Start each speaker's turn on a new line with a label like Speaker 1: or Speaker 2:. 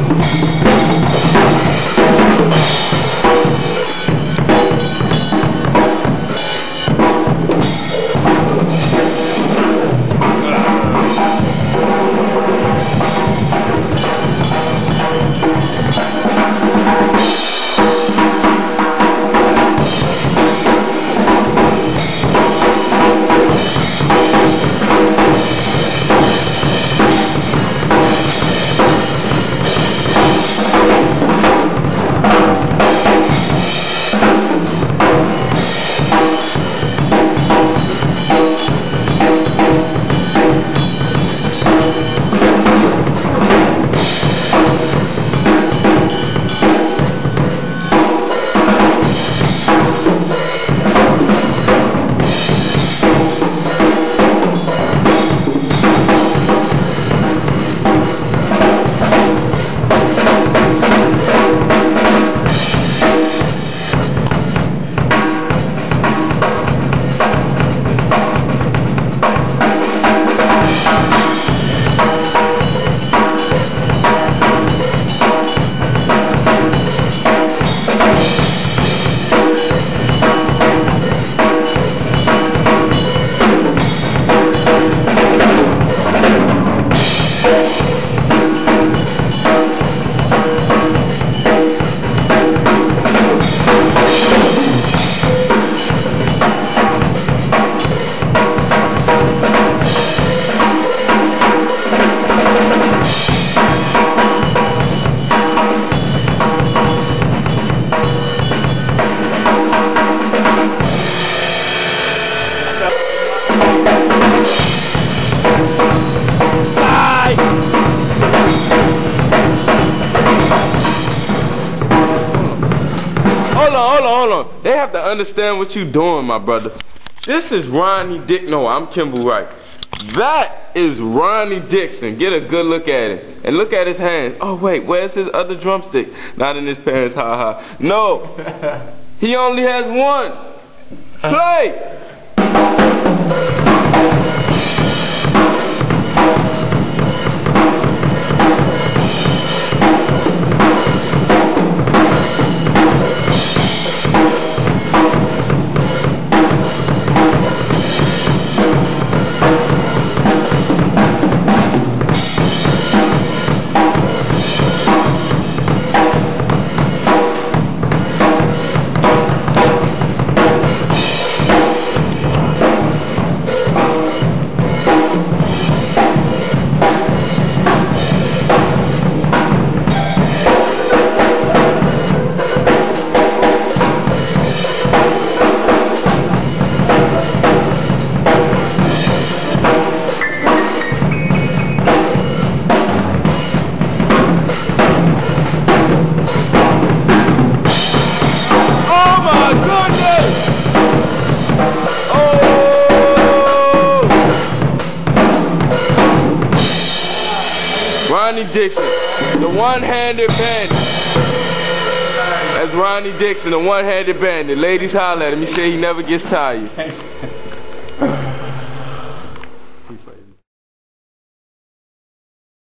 Speaker 1: Hold on. They have to understand what you doing, my brother. This is Ronnie Dixon. No, I'm Kimble Wright. That is Ronnie Dixon. Get a good look at him. And look at his hands. Oh, wait, where's his other drumstick? Not in his pants, ha. No, he only has one. Play! Ronnie Dixon, the one-handed bandit. That's Ronnie Dixon, the one-handed bandit. Ladies, holler at him. He said he never gets tired.